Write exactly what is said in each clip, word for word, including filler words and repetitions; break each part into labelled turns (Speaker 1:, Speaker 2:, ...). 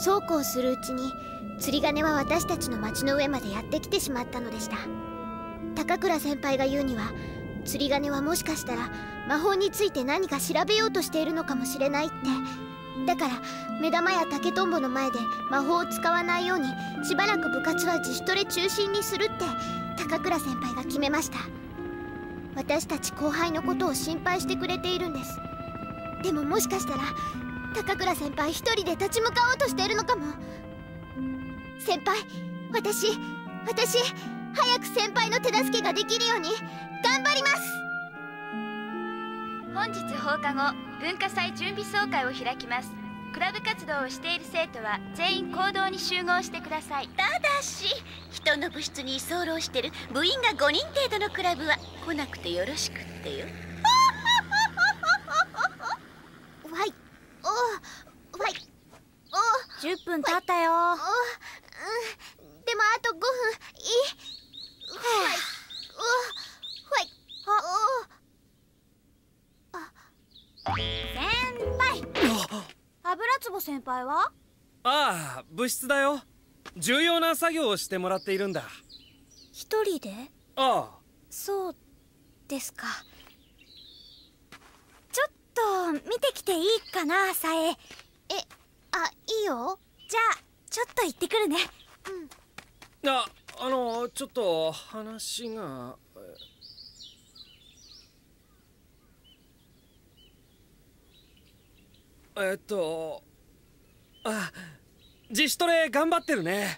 Speaker 1: そうこうするうちに釣り鐘は私たちの町の上までやってきてしまったのでした。高倉先輩が言うには、釣り鐘はもしかしたら魔法について何か調べようとしているのかもしれないって。だから目玉や竹とんぼの前で魔法を使わないようにしばらく部活は自主トレ中心にするって高倉先輩が決めました。私たち後輩のことを心配してくれているんです。でももしかしたら高倉先輩一人で立ち向かおうとしているのかも。先輩、私私早く先輩の手助けができるように頑張ります。
Speaker 2: 本日放課後、文化祭準備総会を開きます。クラブ活動をしている生徒は全員行動に集合してください。
Speaker 3: ただし、人の部室に居候してる部員がごにん程度のクラブは来なくてよろしくってよ。
Speaker 1: わい、おわい、お
Speaker 4: じゅっぷん経ったよ。
Speaker 1: お、うん、でもあとごふんいい。わい、おわい、おあ
Speaker 4: 先輩。油壺先輩は？
Speaker 5: ああ、部室だよ。重要な作業をしてもらっているんだ。
Speaker 4: 一人で？
Speaker 5: ああ。
Speaker 4: そうですか。ちょっと見てきていいかな、さえ。
Speaker 1: え、あ、いいよ。
Speaker 4: じゃあちょっと行ってくるね。
Speaker 1: うん。
Speaker 5: あ、あのちょっと話が。えっとあ、自主トレ頑張ってるね。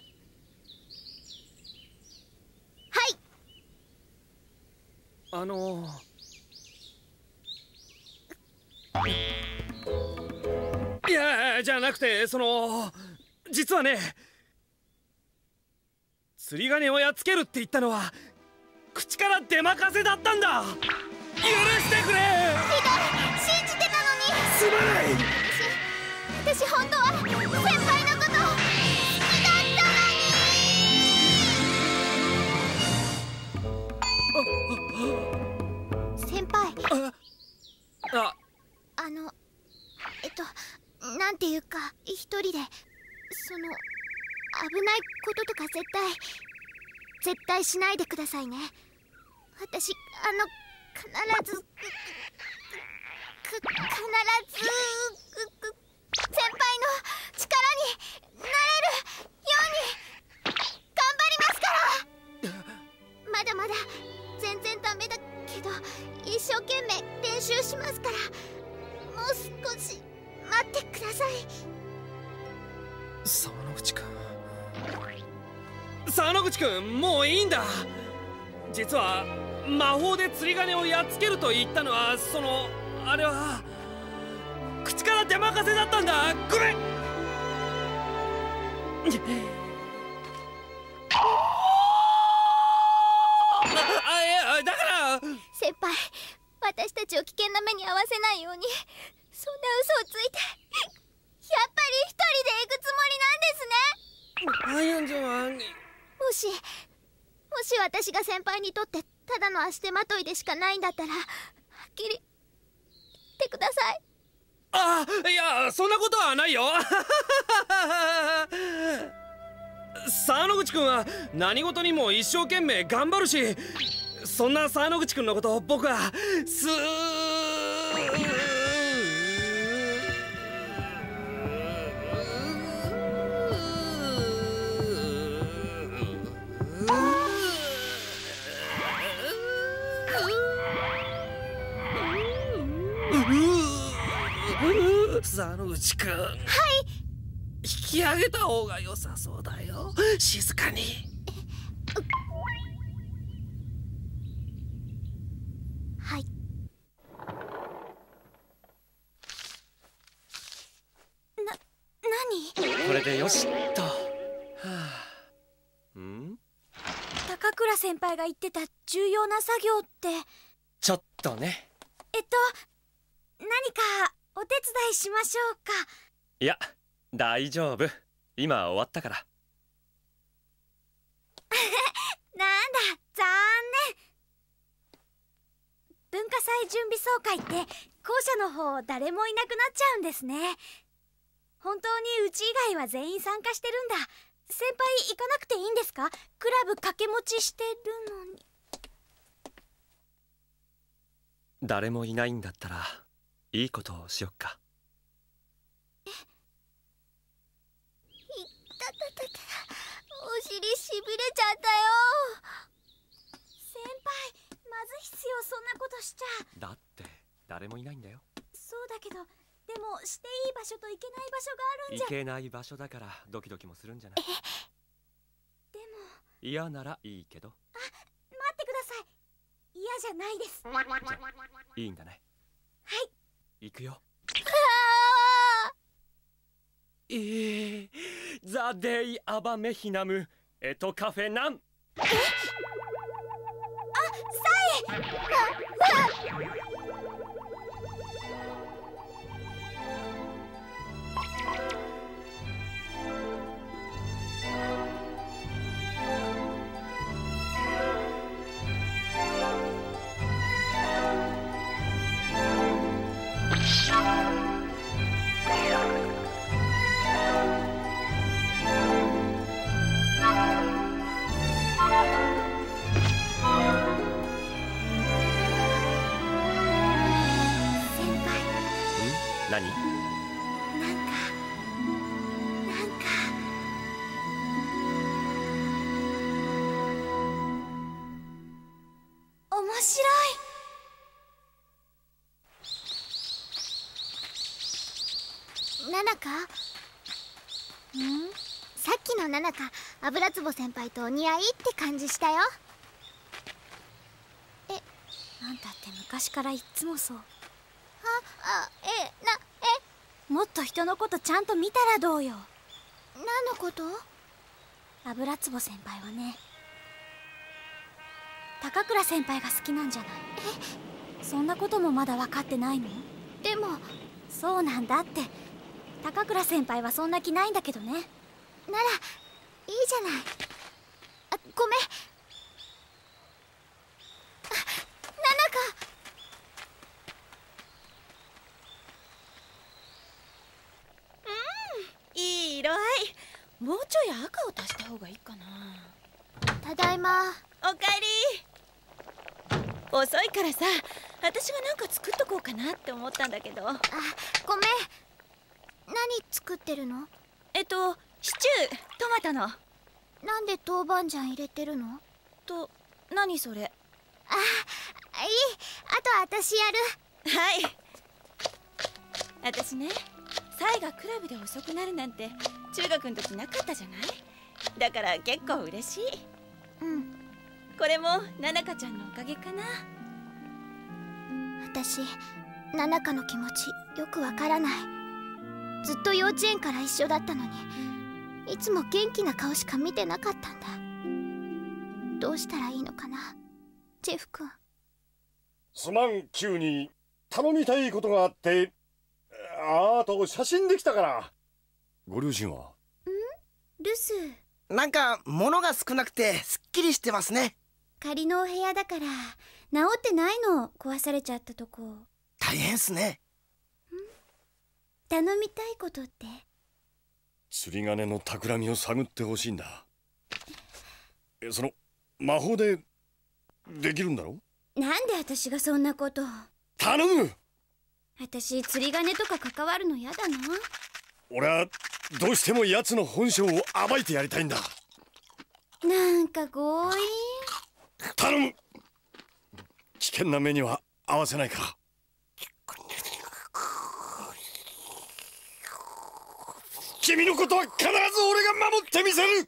Speaker 1: はい。
Speaker 5: あのいやじゃなくて、その実はね、釣り鐘をやっつけるって言ったのは口から出任せだったんだ。許してくれ。
Speaker 1: ひどい、信じてたのに。
Speaker 5: すまない。
Speaker 1: 私本当は先輩のこと好きだったのに。先輩、
Speaker 5: あ
Speaker 1: あのえっとなんていうか、一人でその危ないこととか絶対絶対しないでくださいね。私あの必ずく必ず先輩の力になれるように頑張りますから。まだまだ全然ダメだけど一生懸命練習しますから、もう少し待ってください。
Speaker 5: 沢野口くん、沢野口くん、もういいんだ。実は魔法で釣り鐘をやっつけると言ったのは、そのあれは口から出任せだったんだ。ごめん。あ、いやだから
Speaker 1: 先輩、私たちを危険な目に遭わせないようにそんな嘘をついて、やっぱり一人で行くつもりなんですね。
Speaker 5: あやんじゃん。
Speaker 1: もしもし私が先輩にとってただの足手まといでしかないんだったら、はっきり言ってください。
Speaker 5: あ、いやそんなことはないよ。沢野口くんは何事にも一生懸命頑張るし、そんな沢野口くんのことを僕はす沢野口くん、はい、引き上げた方が良さそうだよ。静かに。
Speaker 1: はい。な、何？
Speaker 5: これでよしっと。はあ、ん？
Speaker 4: 高倉先輩が言ってた重要な作業って？
Speaker 5: ちょっとね。
Speaker 4: えっと何かお手伝いしましょうか？
Speaker 6: いや、大丈夫。今終わったから。
Speaker 4: なんだ、残念。文化祭準備総会って校舎の方誰もいなくなっちゃうんですね。 本当にうち以外は全員参加してるんだ。先輩行かなくていいんですか？クラブ掛け持ちしてるのに。
Speaker 6: 誰もいないんだったらいいことをしよっか。
Speaker 1: えいったたたた、お尻しびれちゃったよ。
Speaker 4: 先輩、まずいっすよ、そんなことしちゃ。
Speaker 6: だって誰もいないんだよ。
Speaker 4: そうだけど、でもしていい場所といけない場所があるんじゃ。
Speaker 6: いけない場所だからドキドキもするんじゃない？
Speaker 4: でも
Speaker 6: 嫌ならいいけど。
Speaker 4: あ、待ってください。嫌じゃないです。
Speaker 6: じゃいいんだね。
Speaker 4: はい、
Speaker 6: 行くよ。えー、ザ・デイ・アバ・メヒナムエトカフェナン。
Speaker 4: えあ、サイ
Speaker 6: 何？
Speaker 4: なんかなんか面白い。
Speaker 1: ナナカ？ん？さっきのナナカ、油壺先輩とお似合いって感じしたよ。え、
Speaker 4: あんたって昔からいっつもそう。
Speaker 1: あ、あ、え、な、え
Speaker 4: もっと人のことちゃんと見たらどうよ。
Speaker 1: 何のこと？
Speaker 4: 油壺先輩はね、高倉先輩が好きなんじゃない？え、そんなこともまだ分かってないの？
Speaker 1: でも
Speaker 4: そうなんだって。高倉先輩はそんな気ないんだけどね。
Speaker 1: ならいいじゃない。あ、ごめん。あ、ナナカ。
Speaker 3: いい色合い。もうちょい赤を足した方がいいかな。
Speaker 1: ただいま。
Speaker 3: おかえり。遅いからさ、私がなんか作っとこうかなって思ったんだけど。
Speaker 1: あ、ごめん。何作ってるの？
Speaker 3: えっとシチュー、トマトの。
Speaker 1: なんで豆板醤入れてるの？
Speaker 3: と、何それ？
Speaker 1: あ、いい。あと私やる。
Speaker 3: はい。私ね、サイがクラブで遅くなるなんて中学の時なかったじゃない？だから結構嬉しい。
Speaker 1: うん。
Speaker 3: これもナナカちゃんのおかげかな。
Speaker 1: 私、ナナカの気持ちよくわからない。ずっと幼稚園から一緒だったのに、いつも元気な顔しか見てなかったんだ。どうしたらいいのかな、ジェフ君。
Speaker 7: すまん、急に頼みたいことがあって。あ、あと写真できたから。ご両親は？ん？
Speaker 1: 留守。
Speaker 8: なんか物が少なくてすっきりしてますね。
Speaker 4: 仮のお部屋だから治ってないの。壊されちゃったとこ。
Speaker 8: 大変っすね。
Speaker 4: 頼みたいことって？
Speaker 7: 釣り鐘の企みを探ってほしいんだ。え、その魔法でできるんだろ？
Speaker 4: なんで私がそんなこと。
Speaker 7: 頼む。
Speaker 4: 私釣り鐘とか関わるの嫌だな。
Speaker 7: 俺はどうしても奴の本性を暴いてやりたいんだ。
Speaker 4: なんか強引。
Speaker 7: 頼む。危険な目には合わせないか。君のことは必ず俺が守ってみせる。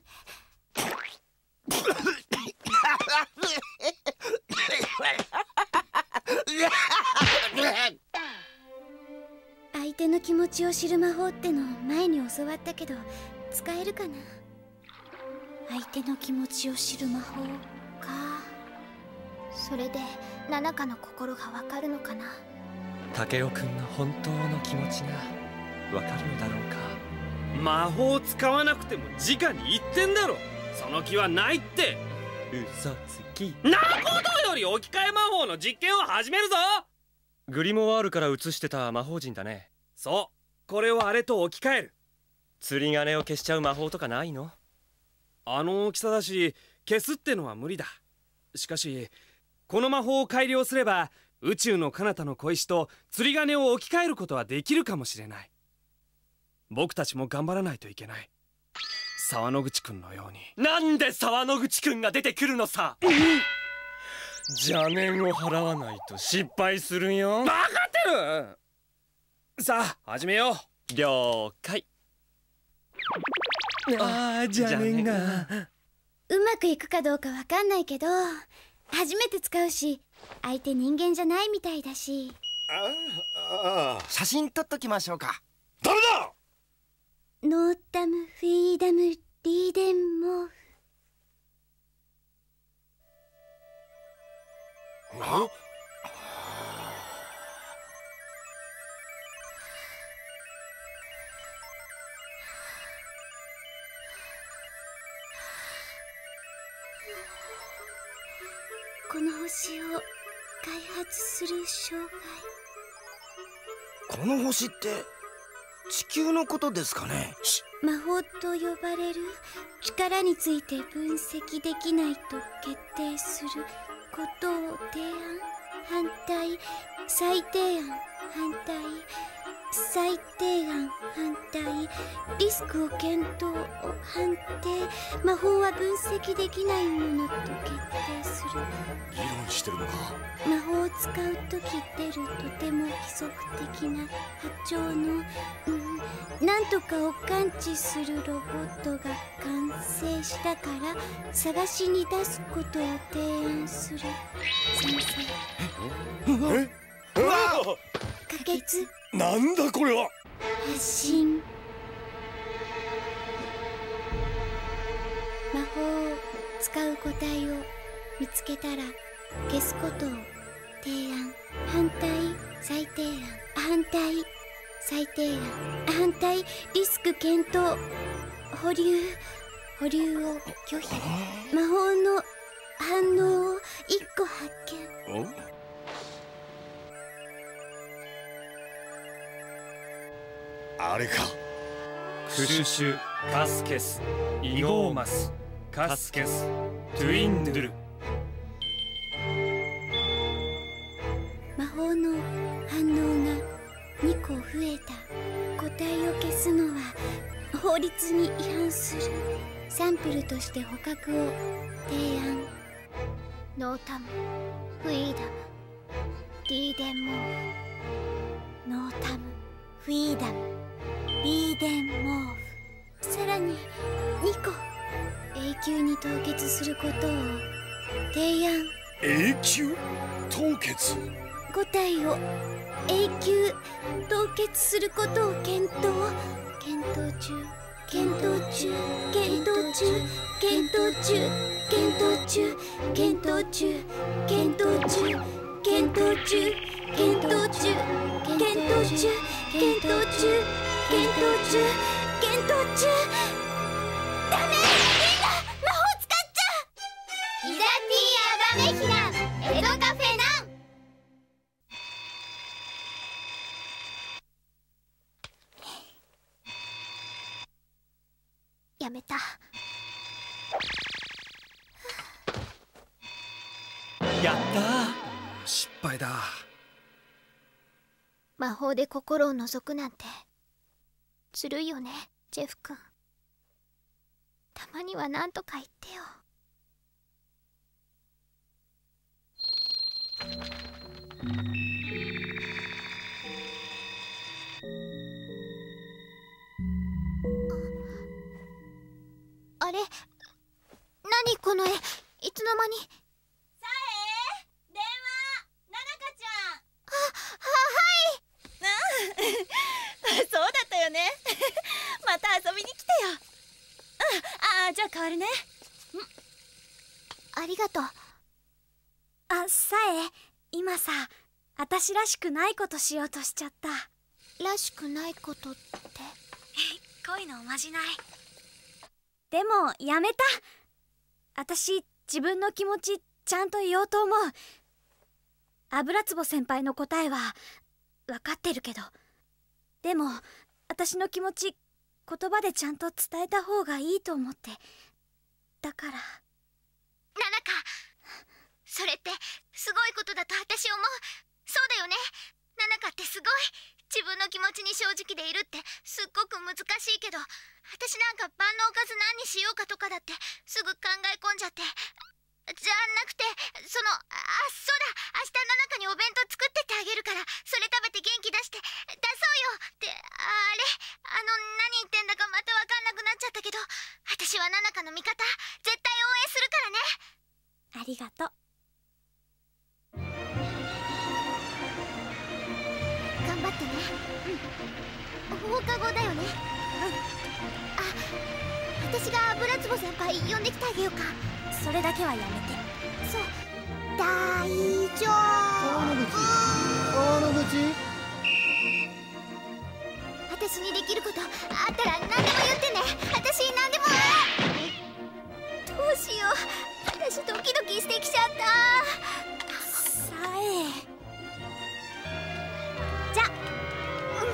Speaker 4: 相手の気持ちを知る魔法っての前に教わったけど使えるかな。相手の気持ちを知る魔法か。
Speaker 1: それでナナカの心がわかるのかな。
Speaker 6: 竹雄くんの本当の気持ちがわかるのだろうか。
Speaker 5: 魔法を使わなくても直に言ってんだろ。その気はないって。
Speaker 6: 嘘つき
Speaker 5: なことより置き換え魔法の実験を始めるぞ。
Speaker 6: グリモワールから移してた魔法陣だね。
Speaker 5: そう、これをあれと置き換える。
Speaker 6: 釣り鐘を消しちゃう魔法とかないの？
Speaker 5: あの大きさだし消すってのは無理だ。しかしこの魔法を改良すれば宇宙の彼方の小石と釣り鐘を置き換えることはできるかもしれない。僕たちも頑張らないといけない。沢野口くんのように。
Speaker 6: なんで沢野口くんが出てくるのさ。邪念を払わないと失敗するよ。
Speaker 5: 分かってる。さあ始めよう。
Speaker 6: 了解。
Speaker 5: ああ邪念が
Speaker 4: うまくいくかどうかわかんないけど、初めて使うし相手人間じゃないみたいだし。
Speaker 7: ああ、
Speaker 8: 写真撮っときましょうか。
Speaker 7: ダメだ。
Speaker 4: ノータムフィーダムリーデンモーフ。
Speaker 7: あ、
Speaker 4: この星を開発する障害。
Speaker 8: この星って地球のことですかね。
Speaker 4: 魔法と呼ばれる力について分析できないと決定することを提案、反対、再提案、反対、再提案、反対、リスクを検討を判定。魔法は分析できないものと決定する。
Speaker 7: 議論してるのか。
Speaker 4: 魔法を使うとき出るとても規則的な波長の、うん、なんとかを感知するロボットが完成したから探しに出すことを提案する。先生。
Speaker 7: ええ、うわ
Speaker 4: 可決。
Speaker 7: なんだこれは。
Speaker 4: 発信。魔法を使う個体を見つけたら消すことを提案、反対、再提案、反対、再提案、反対、リスク検討、保留、保留を拒否。魔法の反応を一個発見。
Speaker 7: お、あれか。
Speaker 6: クシュシュカスケスイゴーマスカスケストゥインドゥル。
Speaker 4: 魔法の反応がにこ増えた。個体を消すのは法律に違反する。サンプルとして捕獲を提案。
Speaker 1: ノータムフィーダムリーデンモーフ。
Speaker 4: ノータムフィーダムリーデンモーフ。さらににこ永久に凍結することを提案。
Speaker 7: 永久凍結。
Speaker 4: 個体を永久凍結することを検討。検討中検討中検討中検討中検討中検討中検討中検討中検討中検討中検討中検討中検討中。ダメ！魔法使っちゃう。
Speaker 1: ヒザティアバメヒナエドカフェナン。やめた。
Speaker 6: やったー。
Speaker 5: 失敗だ。
Speaker 1: 魔法で心を覗くなんてずるいよね、ジェフ君。たまには何とか言ってよ。あれ、何この絵、いつの間に。
Speaker 3: さえ電話、ななかちゃん。
Speaker 1: あ、はい。
Speaker 3: そうだったよね。また遊びに来てよ。ああ、じゃあ変わるね。
Speaker 1: ありがとう。
Speaker 4: あ、さえ、今さ、私らしくないことしようとしちゃった。
Speaker 1: らしくないことって？
Speaker 4: 恋のおまじない。でもやめた。私自分の気持ちちゃんと言おうと思う。油壺先輩の答えは分かってるけど、でも私の気持ち言葉でちゃんと伝えた方がいいと思って。だから。
Speaker 1: ナナカ、それってすごいことだと私思う。そうだよね。ナナカってすごい。自分の気持ちに正直でいるってすっごく難しいけど、私なんか万能おかず何にしようかとかだってすぐ考え込んじゃって。じゃなくて、その、あ、そうだ、明日ナナカにお弁当作ってってあげるから、それ食べて元気出して、出そうよって。あれ、あの、何言ってんだかまたわかんなくなっちゃったけど、私はナナカの味方、絶対応援するからね。
Speaker 4: ありがとう。
Speaker 1: 頑張ってね。うん。放課後だよね。うん。あ、私が油壺先輩呼んできてあげようか。
Speaker 4: それだけはやめて。
Speaker 1: そう。大丈夫。
Speaker 9: 川野口。川野口。
Speaker 1: 私にできることあったら何でも言ってね。私何でも。どうしよう。私ドキドキしてきちゃった。
Speaker 4: さえ。
Speaker 1: じゃ、うん、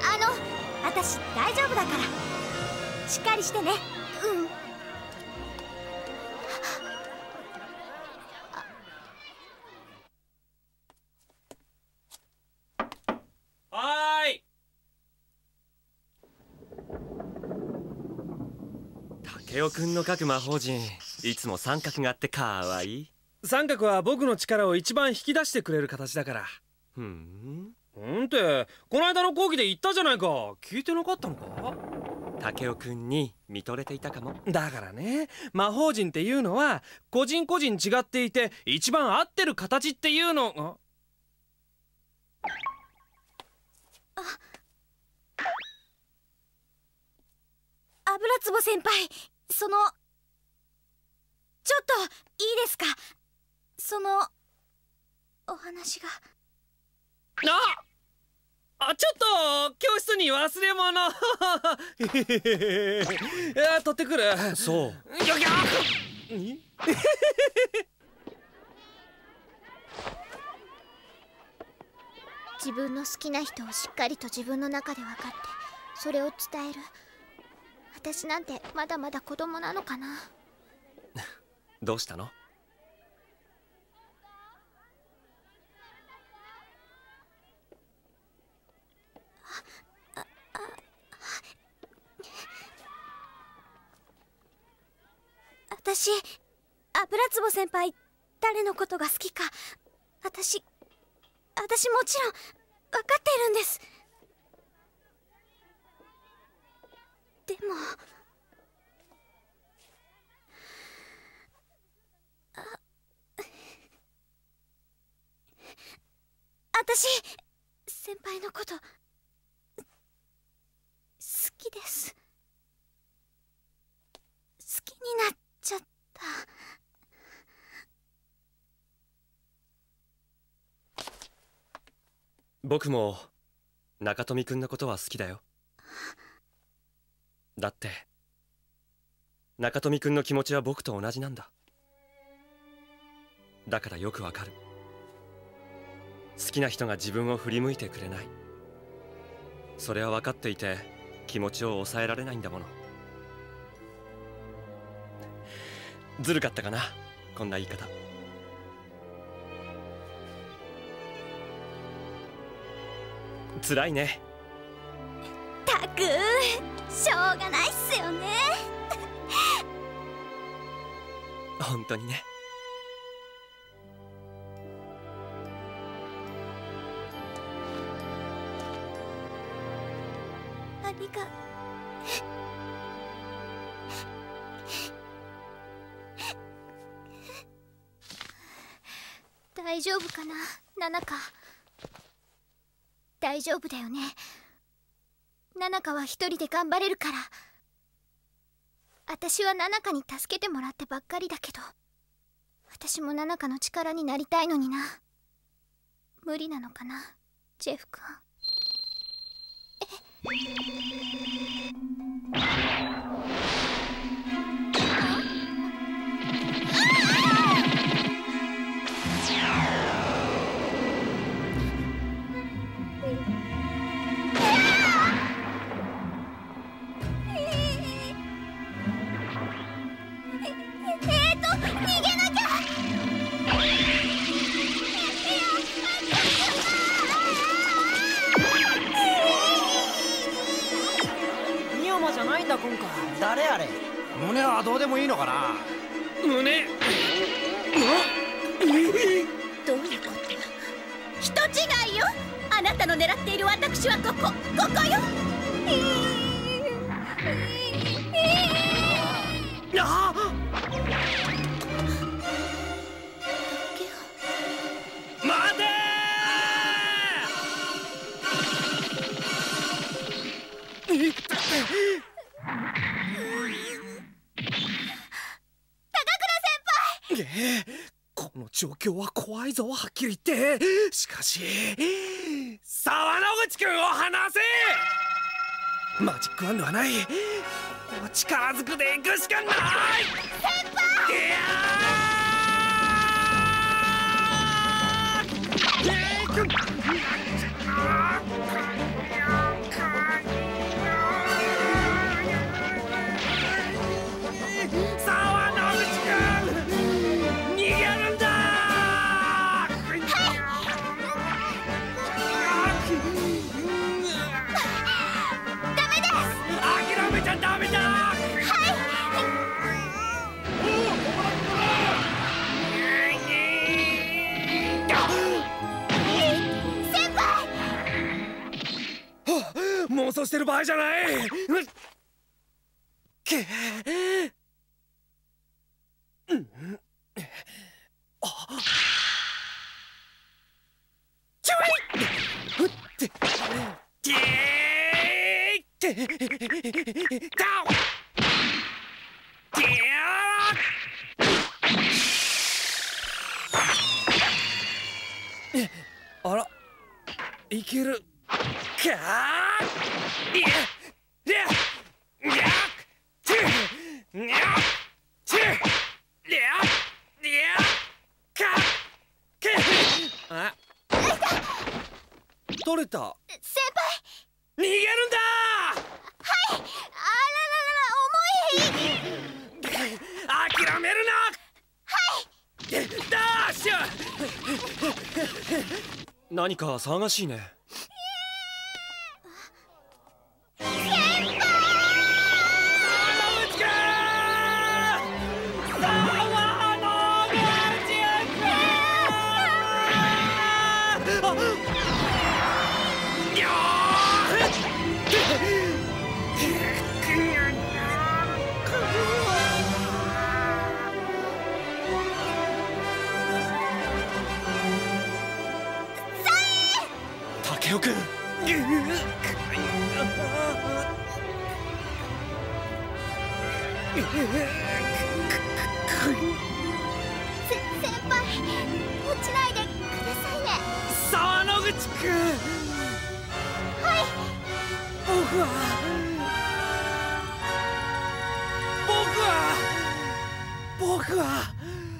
Speaker 1: あの、
Speaker 4: 私大丈夫だからしっかりしてね。
Speaker 1: うん。
Speaker 6: はーい。竹雄くんの描く魔法陣、いつも三角があってかわいい。
Speaker 5: 三角は僕の力を一番引き出してくれる形だから。
Speaker 6: ふん。
Speaker 5: うんって、この間の講義で言ったじゃないか。聞いてなかったのか？
Speaker 6: 竹雄くんに見とれていたかも。
Speaker 5: だからね、魔法陣っていうのは個人個人違っていて一番合ってる形っていうの。
Speaker 4: あ、油壺先輩、そのちょっといいですか？そのお話が。
Speaker 5: ああ、ちょっと教室に忘れ物。いや、取ってくる。
Speaker 6: そう。
Speaker 5: ギョギョ。
Speaker 1: 自分の好きな人をしっかりと自分の中で分かってそれを伝える。私なんてまだまだ子供なのかな。
Speaker 6: どうしたの？
Speaker 4: 私、油壺先輩誰のことが好きか私私もちろん分かっているんです。でもあ私先輩のこと好きです。好きになっちゃった。
Speaker 6: 僕も中富くんのことは好きだよ。だって中富くんの気持ちは僕と同じなんだ。だからよくわかる。好きな人が自分を振り向いてくれない。それは分かっていて気持ちを抑えられないんだもの。ずるかったかな、こんな言い方。辛いね。
Speaker 4: たくしょうがないっすよね。
Speaker 6: 本当にね。
Speaker 4: ありが
Speaker 1: 大丈夫かな、ナナカ。大丈夫だよね。ナナカは一人で頑張れるから。私はナナカに助けてもらってばっかりだけど、私もナナカの力になりたいのにな。無理なのかな、ジェフ君。え
Speaker 8: 胸はどうでもいいのかな。
Speaker 5: 胸。
Speaker 3: どういうこと？人違いよ。あなたの狙っている私はここ、ここよ。
Speaker 5: あっ！待てー！ええ、この状況は怖いぞ、はっきり言って。しかし沢野口君を離せ。マジックワンドはない。力ずくで行くしかない。先輩！いや沢野口君、逃げるんだ。
Speaker 1: ダメです。
Speaker 5: 諦めちゃダメだ。妄想してる場合じゃない。けうん、あちょいふってててたおてあら、いけるかー。いやいやいやちいやちいやいやかけあ取れた。
Speaker 1: 先輩、
Speaker 5: 逃げるんだ。
Speaker 1: はい。あらららら、重い。
Speaker 5: 諦めるな。はい。ダッシュ。何か騒がしいね。竹雄君、
Speaker 1: せ先輩、落ちないでくださいね。
Speaker 5: 沢野口君。
Speaker 1: はい。
Speaker 5: 僕は僕は僕は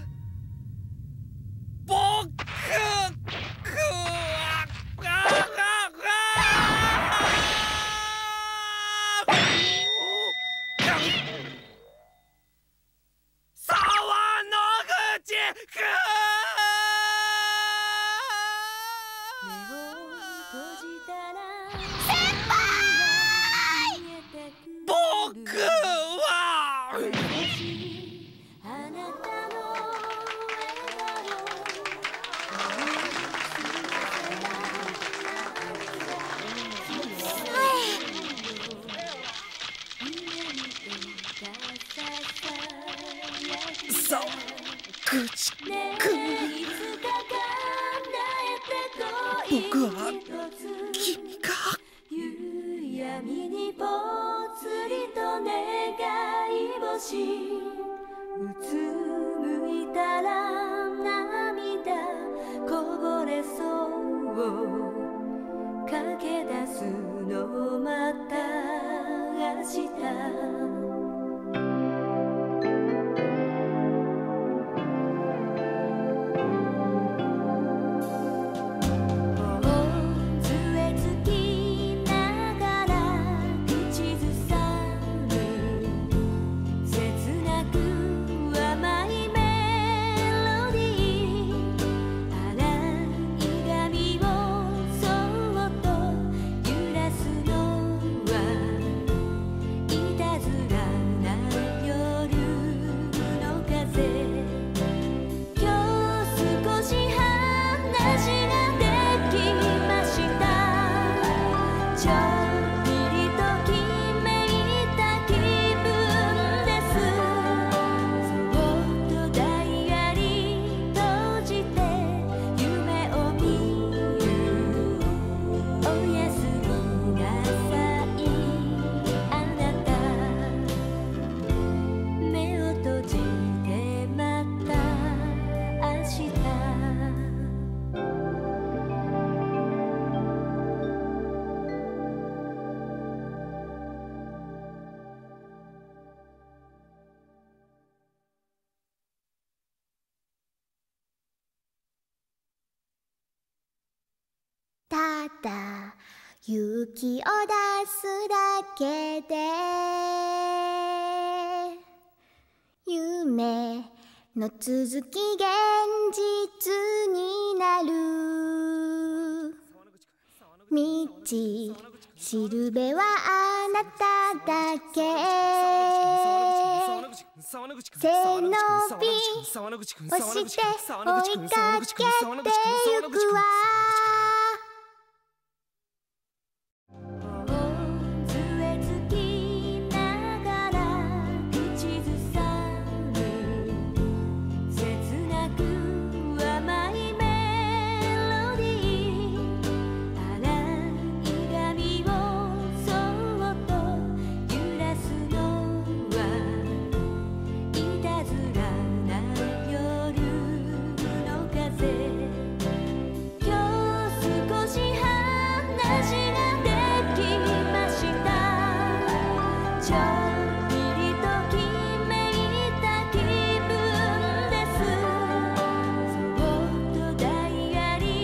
Speaker 5: 僕僕は君か。
Speaker 10: 夕闇にぽつりと願い星、うつむいたら涙こぼれそう駆け出すのまた明日。切なく
Speaker 1: ただ勇気を出すだけで夢の続き現実になる。道しるべはあなただけ。背伸びをして追いかけてゆくわ。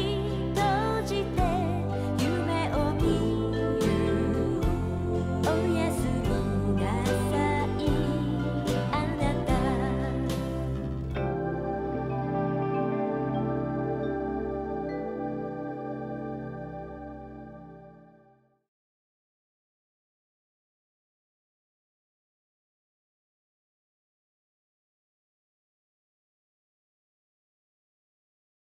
Speaker 10: Oh